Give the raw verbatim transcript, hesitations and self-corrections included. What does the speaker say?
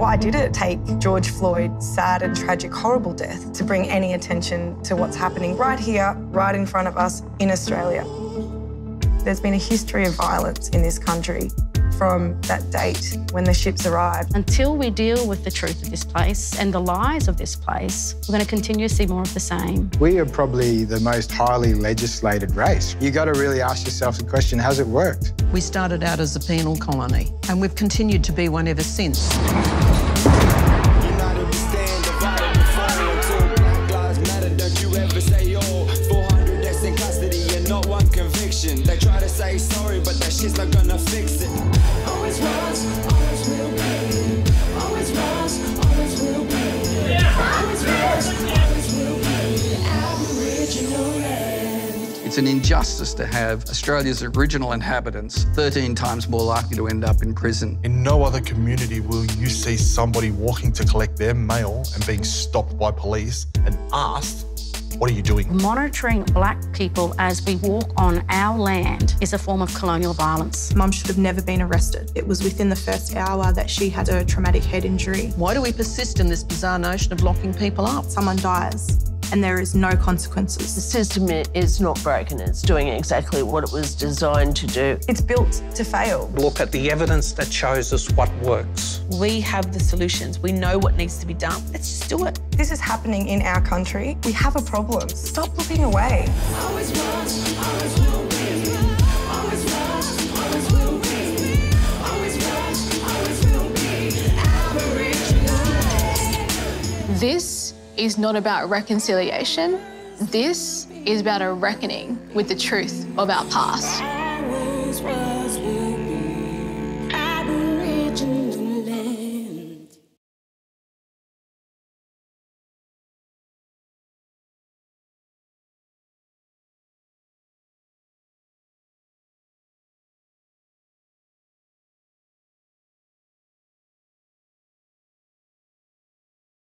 Why did it take George Floyd's sad and tragic, horrible death to bring any attention to what's happening right here, right in front of us in Australia? There's been a history of violence in this country from that date when the ships arrived. Until we deal with the truth of this place and the lies of this place, we're going to continue to see more of the same. We are probably the most highly legislated race. You've got to really ask yourself the question, has it worked? We started out as a penal colony, and we've continued to be one ever since. They try to say sorry, but that shit's not gonna fix it. Always was, always will be. Always was, always will be. Always was, always will be. Aboriginal land. It's an injustice to have Australia's Aboriginal inhabitants thirteen times more likely to end up in prison. In no other community will you see somebody walking to collect their mail and being stopped by police and asked, what are you doing? Monitoring black people as we walk on our land is a form of colonial violence. Mum should have never been arrested. It was within the first hour that she had a traumatic head injury. Why do we persist in this bizarre notion of locking people up? Someone dies and there is no consequences. The system is not broken. It's doing exactly what it was designed to do. It's built to fail. Look at the evidence that shows us what works. We have the solutions. We know what needs to be done. Let's just do it. This is happening in our country. We have a problem. Stop looking away. Always was, always will be. Always was, always will be. Always was, always will be. Aboriginal land. This is not about reconciliation. This is about a reckoning with the truth of our past.